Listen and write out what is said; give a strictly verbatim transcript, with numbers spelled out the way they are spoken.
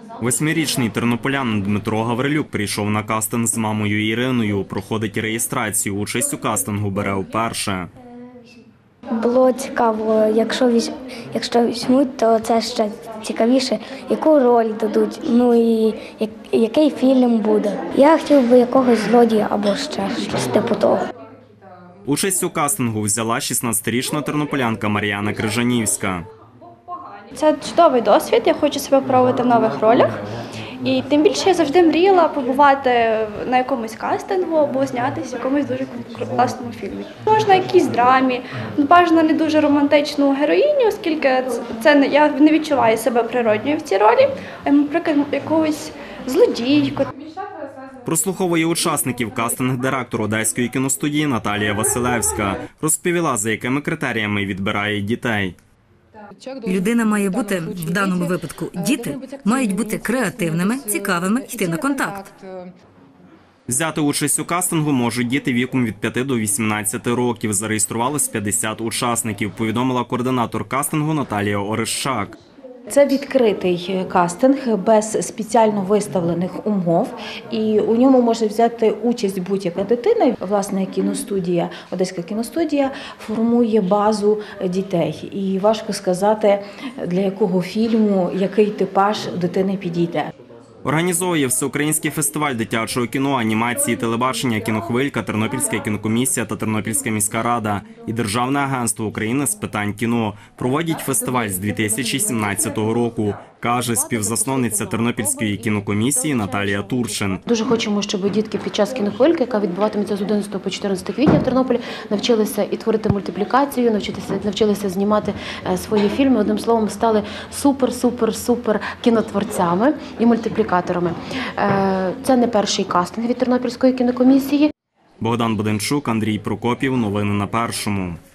Восьмирічний тернополянин Дмитро Гаврилюк прийшов на кастинг з мамою Іриною. Проходить реєстрацію. Участь у кастингу бере вперше. Було цікаво, якщо візь... якщо візьмуть, то це ще цікавіше, яку роль дадуть, ну і як... який фільм буде. Я хотів би якогось злодія або ще щось типу того. Участь у кастингу взяла шістнадцятирічна тернополянка Мар'яна Крижанівська. Це чудовий досвід, я хочу себе пробувати в нових ролях. І тим більше я завжди мріяла побувати на якомусь кастингу або знятися в якомусь дуже класному фільмі. Можна якійсь драмі, бажано не дуже романтичну героїню, оскільки це не, я не відчуваю себе природньою в цій ролі, а, наприклад, якогось злодійку. Прослуховує учасників кастинг-директор Одеської кіностудії Наталія Василевська. Розповіла, за якими критеріями відбирає дітей. Людина має бути, в даному випадку, діти мають бути креативними, цікавими, йти на контакт. Взяти участь у кастингу можуть діти віком від п'яти до вісімнадцяти років. Зареєструвалось п'ятдесят учасників, повідомила координатор кастингу Наталія Орищак. Це відкритий кастинг без спеціально виставлених умов, і у ньому може взяти участь будь-яка дитина. Власне, кіностудія, Одеська кіностудія формує базу дітей. І важко сказати, для якого фільму, який типаж дитини підійде. Організовує всеукраїнський фестиваль дитячого кіно, анімації, телебачення, кінохвилька, Тернопільська кінокомісія та Тернопільська міська рада і Державне агентство України з питань кіно. Проводять фестиваль з дві тисячі сімнадцятого року, каже співзасновниця Тернопільської кінокомісії Наталія Турчин. Дуже хочемо, щоб дітки під час кінохвильки, яка відбуватиметься з одинадцятого по чотирнадцяте квітня в Тернополі, навчилися і творити мультиплікацію, навчилися, навчилися знімати свої фільми. Одним словом, стали супер-супер-супер кінотворцями і мультиплікаторами. Це не перший кастинг від Тернопільської кінокомісії. Богдан Буденчук, Андрій Прокопів. Новини на Першому.